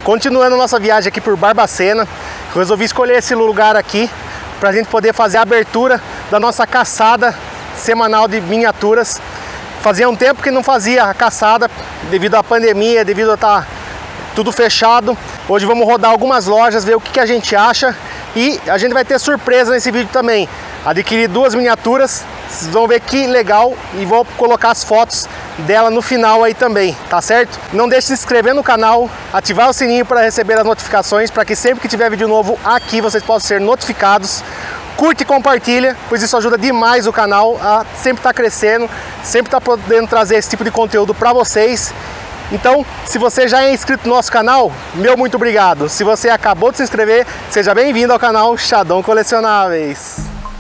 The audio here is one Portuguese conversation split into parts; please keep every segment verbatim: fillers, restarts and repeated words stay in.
Continuando nossa viagem aqui por Barbacena, eu resolvi escolher esse lugar aqui para a gente poder fazer a abertura da nossa caçada semanal de miniaturas. Fazia um tempo que não fazia a caçada devido à pandemia, devido a estar tudo fechado. Hoje vamos rodar algumas lojas, ver o que, que a gente acha e a gente vai ter surpresa nesse vídeo também. Adquiri duas miniaturas, vocês vão ver que legal e vou colocar as fotos dela no final aí também, tá certo? Não deixe de se inscrever no canal, ativar o sininho para receber as notificações, para que sempre que tiver vídeo novo aqui vocês possam ser notificados. Curte e compartilha, pois isso ajuda demais o canal a sempre estar crescendo, sempre estar podendo trazer esse tipo de conteúdo para vocês. Então, se você já é inscrito no nosso canal, meu muito obrigado. Se você acabou de se inscrever, seja bem-vindo ao canal Xadão Colecionáveis.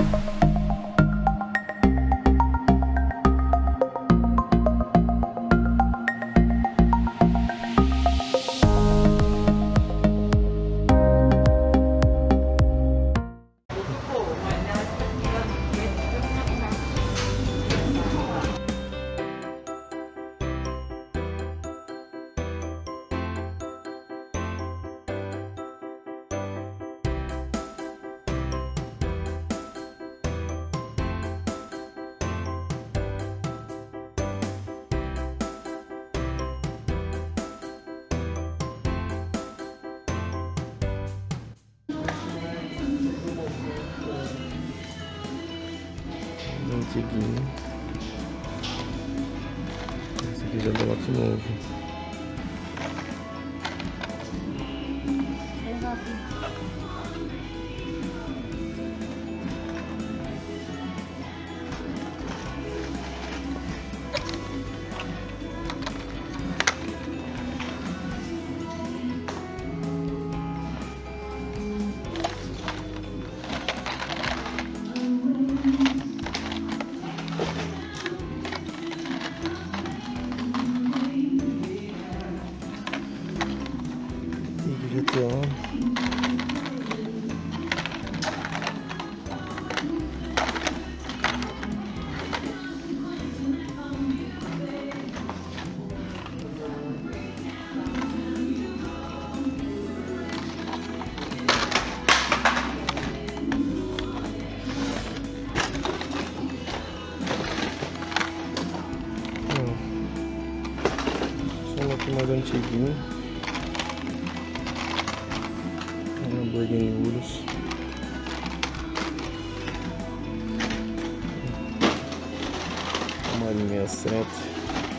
Antiguinho. Esse aqui já deu lote novo. Mais antiguinho, Lamborghini Urus. Uma sessenta e sete.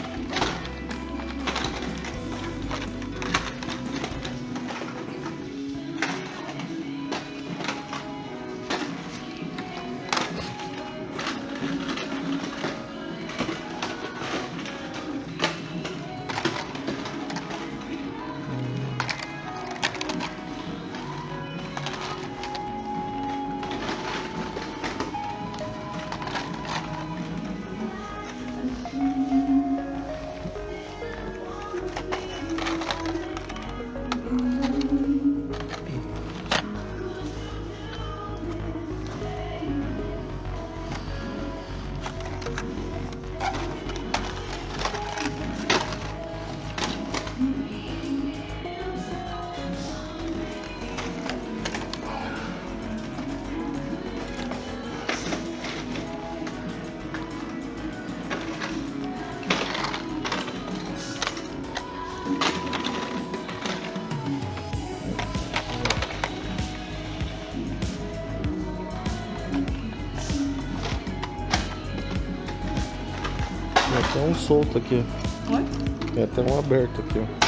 Tem até um solto aqui. Oi? Tem até um aberto aqui, ó.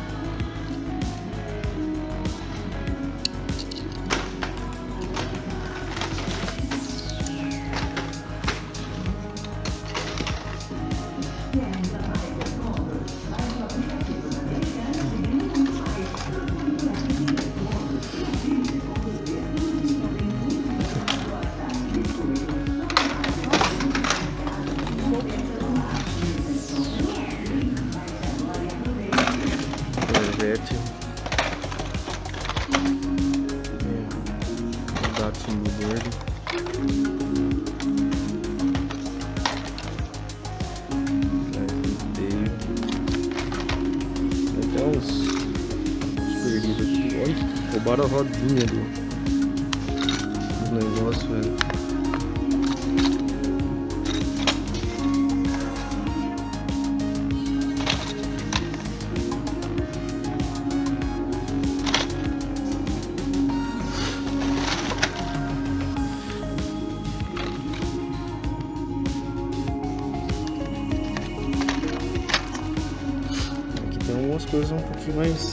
Corvette. É, Datsun verde. Tem uns Ai, roubaram a rodinha do, do negócio, velho. Algumas coisas um pouquinho mais.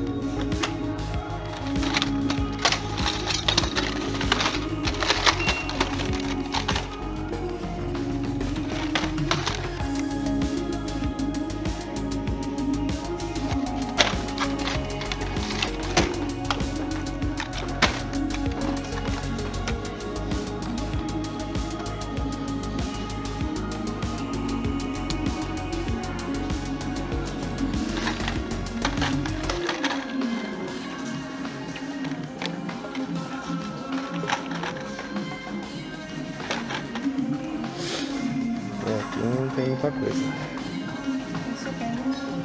Não tem muita coisa. Isso tem.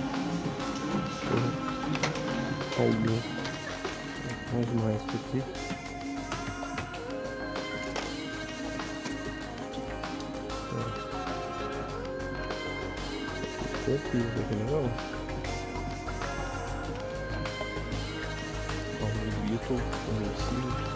Algum. Vamos mais isso aqui. Esse aqui é legal. Ó, o Beetle, o Mercy.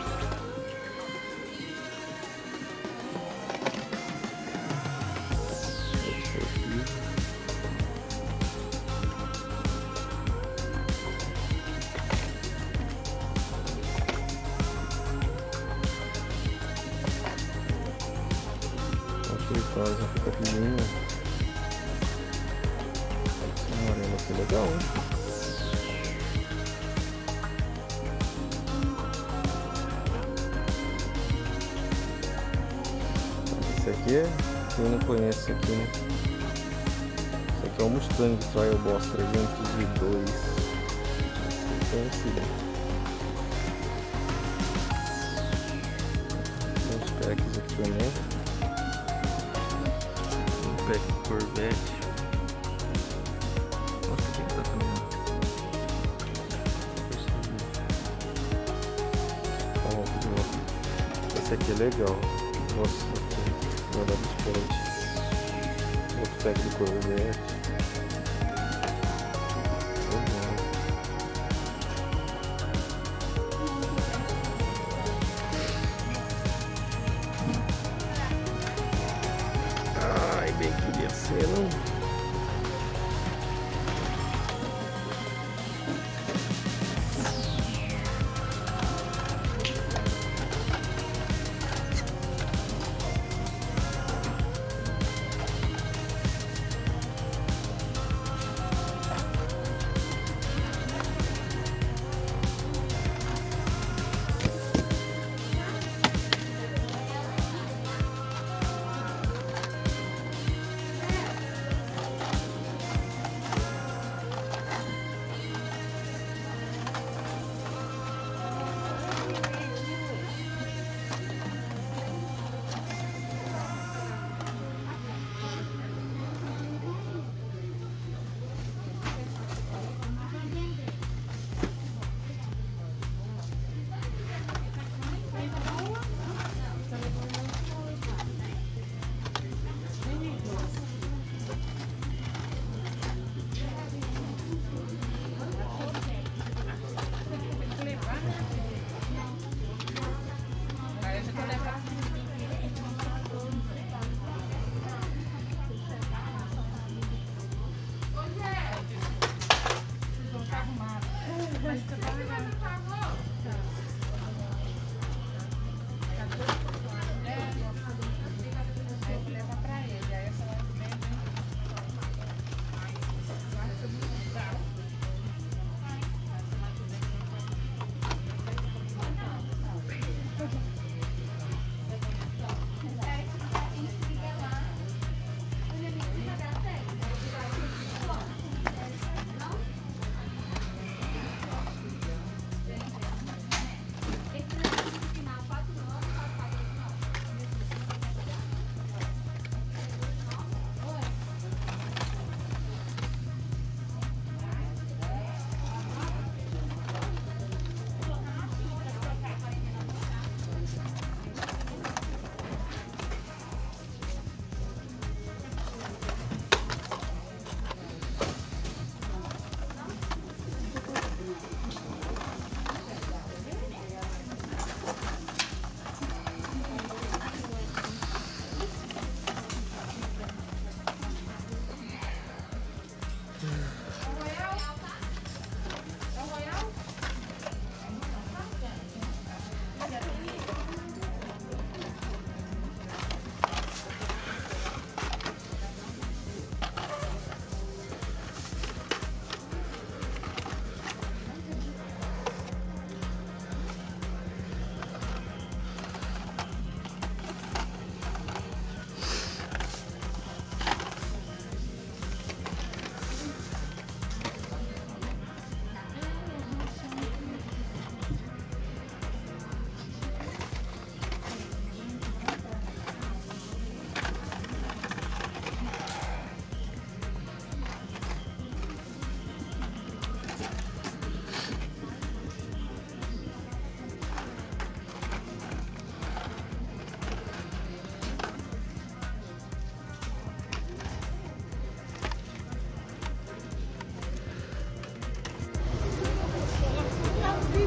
Faz uma picadinha. Essa amarela aqui é legal, hein? Esse aqui é, quem não conhece esse aqui, né? Esse aqui é o Mustang Trial Boss trezentos e dois. Conhecido. Tem os packs aqui também. Pack Corvette. Nossa, o que que tá caminhando? Esse aqui é legal. Nossa, guardar dos pontos. Outro pack do Corvette. Bem que podia ser, não?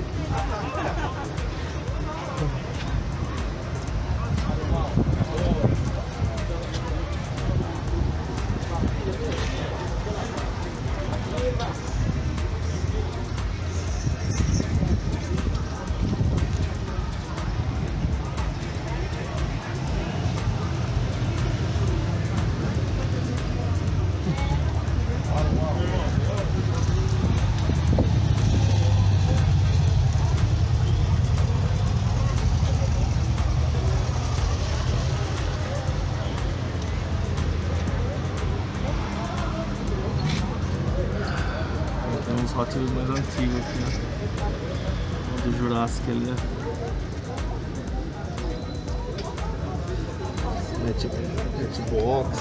Os Hot Wheels mais antigos aqui, né? O do Jurassic ali, ó. Matchbox.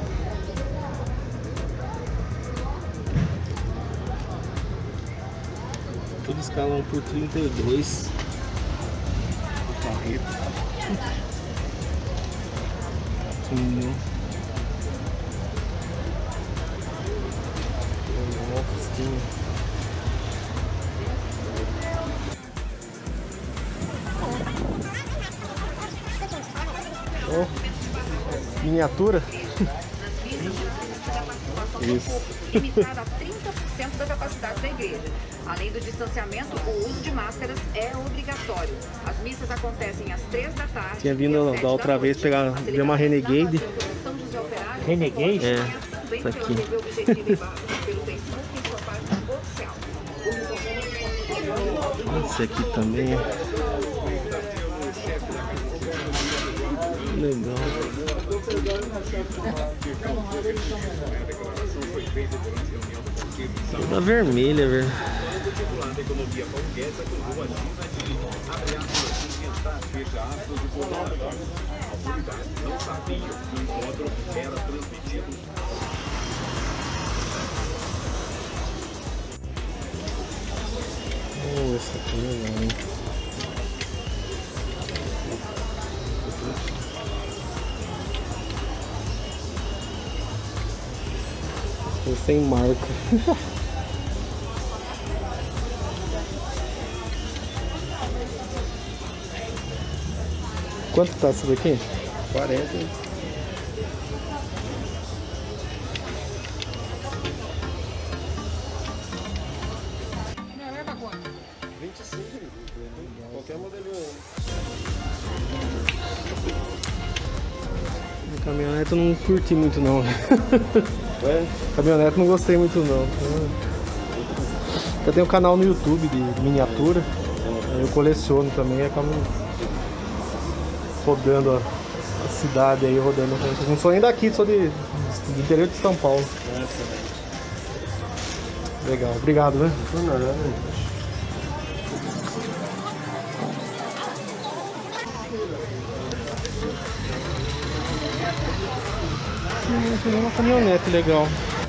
Tudo escala um por trinta e dois. O carreta. Túnel. Oh, miniatura. Isso. Limitada a trinta por cento da capacidade da igreja. Além do distanciamento, o uso de máscaras é obrigatório. As missas acontecem às três da tarde. Tinha vindo da outra vez pegar ver uma Renegade. Renegade? É, isso aqui. Esse aqui também. Legal. Toda vermelha, velho. Oh, esse aqui é legal, hein? Sem marca. Quanto tá isso daqui? quarenta. vinte e cinco. Qualquer modelinho. A caminhonete eu não curti muito não. É? Caminhonete não gostei muito não. Eu tenho um canal no YouTube de miniatura. Eu coleciono também, acabo rodando a, a cidade aí, rodando. Não sou nem daqui, sou de, de interior de São Paulo. Legal, obrigado, né? Não, não, não. Hum, uma caminhonete legal.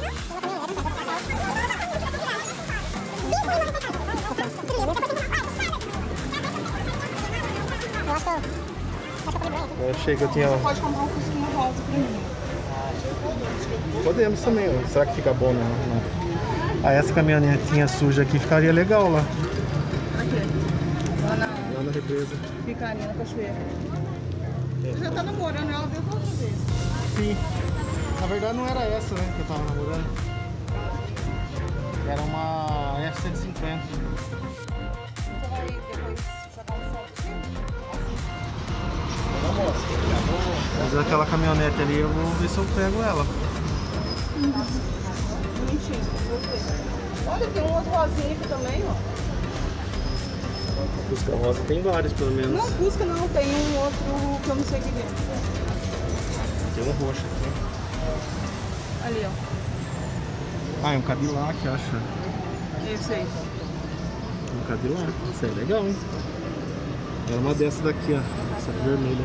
Eu achei que eu tinha. Você pode comprar um fusquinha rosa pra mim. Podemos também, ó. Será que fica bom, né? Não. Ah, essa caminhonetinha suja aqui ficaria legal lá. Aqui. Lá na, Lá na represa. ficaria na cachoeira. Você já tá namorando ela desde a outra vez. Sim. Na verdade não era essa, né, que eu tava namorando. Era uma F cento e cinquenta. Você vai depois jogar um sol aqui? Mas aquela caminhonete ali, eu vou ver se eu pego ela. Bonitinho, gostei. Olha, tem um outro rosinha aqui também, ó. Fusca rosa tem vários, pelo menos. Não, Fusca não, tem um outro que eu não sei o que é. Tem um roxo aqui. Ali, ó. Ah, é um Cadillac, acho. Esse aí. Um Cadillac. Isso aí é legal, hein? Era uma dessa daqui, ó. Essa vermelha.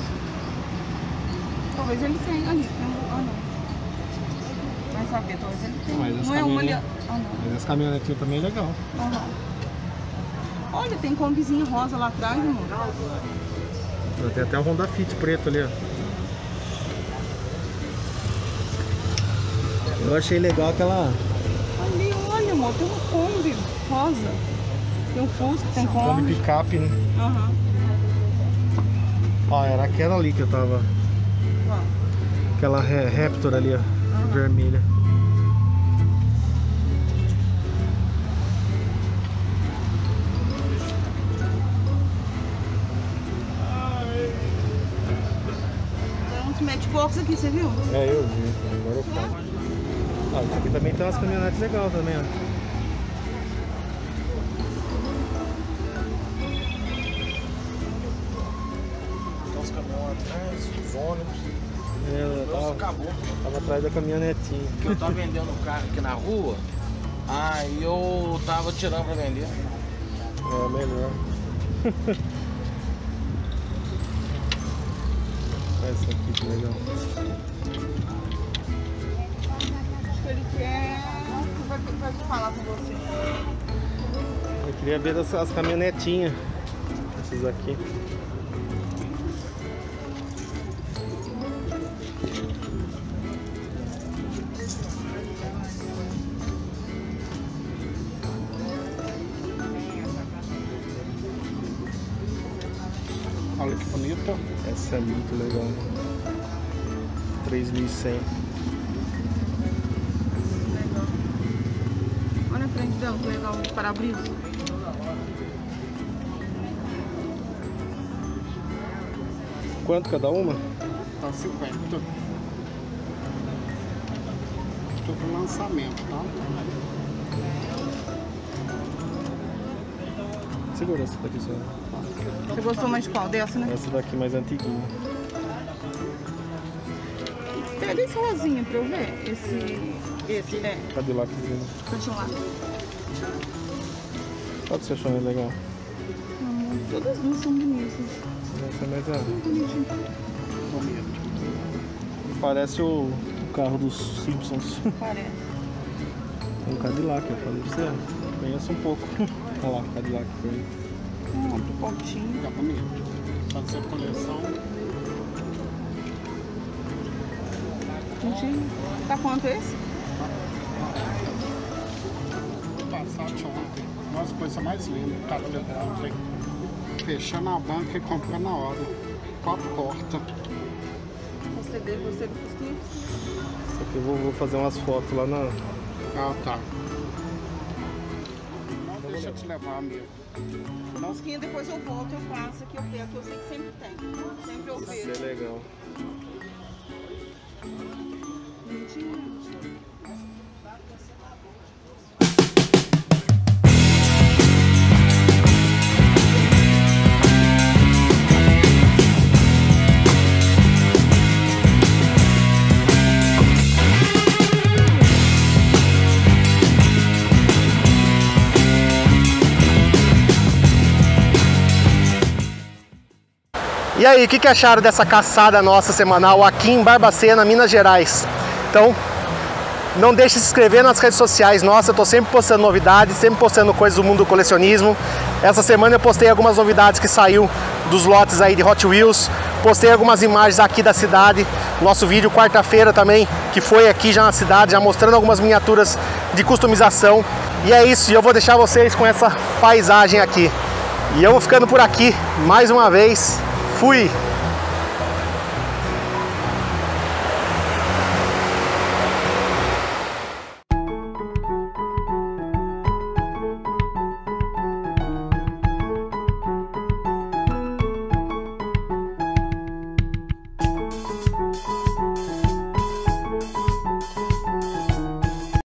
Talvez ele tenha ali. Tem um... Ah, não. Vai saber, talvez ele tenha. Mas essa não é uma ali. caminhonete- Ah, não. Mas essa caminhonetinha também é legal. Aham. Olha, tem combizinho rosa lá atrás, amor. Tem até o Honda Fit preto ali, ó. Eu achei legal aquela... Ali, olha, amor, tem uma Kombi rosa. Tem um Fusca, tem Kombi Kombi. picape, né? Aham. Ó, era aquela ali que eu tava. Ó. Aquela Ra- Raptor ali, ó. Vermelha. Tem uns Matchbox aqui, você viu? É, eu vi. Agora eu falo. Ah, isso aqui também tem umas caminhonetes legais também, ó. Os caminhões atrás, os ônibus. É, eu Nossa, tava, acabou. tava atrás da caminhonetinha. Porque eu tava vendendo o carro aqui na rua, aí eu tava tirando pra vender. É, melhor. Essa aqui que legal. Acho que ele quer. Vai, vai falar com você. Eu queria ver as, as caminhonetinhas. Essas aqui. Olha que bonita. Essa é muito legal. três mil e cem. Olha a frente dela, que legal, o para-brisa. Quanto cada uma? Tá cinquenta. Estou com lançamento, tá? Segura essa daqui só. Você gostou mais de qual? Dessa, né? Essa daqui mais antiguinha. Pega esse rosinha pra eu ver. Esse. Esse, é. Cadillaczinho. Continua lá. Qual que você achou mais legal? Hum, todas as duas são bonitas. Essa é mais a... Bonitinho. Parece o, o carro dos Simpsons. Parece. Um Cadillac, eu falei pra você. Conheço um pouco. Olha lá, Cadillac. Hum, do pontinho. Tá bonito. Pode ser coleção. Bonitinho. Tá quanto esse? Passat ontem. Nossa, coisa mais linda. Tá ontem. Fechando a banca e comprando na hora. Quatro portas. Você dele, você do Fusquinha. Isso aqui eu vou, vou fazer umas fotos lá na... Ah, tá. Não deixa eu te levar, amigo. Fusquinha, depois eu volto, eu passo aqui, eu pego, que eu sei que sempre tem. Sempre eu Isso vejo. é legal. Bonitinho. E aí, o que, que acharam dessa caçada nossa semanal aqui em Barbacena, Minas Gerais? Então, não deixe de se inscrever nas redes sociais nossas, eu tô sempre postando novidades, sempre postando coisas do mundo do colecionismo. Essa semana eu postei algumas novidades que saiu dos lotes aí de Hot Wheels, postei algumas imagens aqui da cidade, nosso vídeo quarta-feira também, que foi aqui já na cidade, já mostrando algumas miniaturas de customização. E é isso, e eu vou deixar vocês com essa paisagem aqui. E eu vou ficando por aqui, mais uma vez. Fui!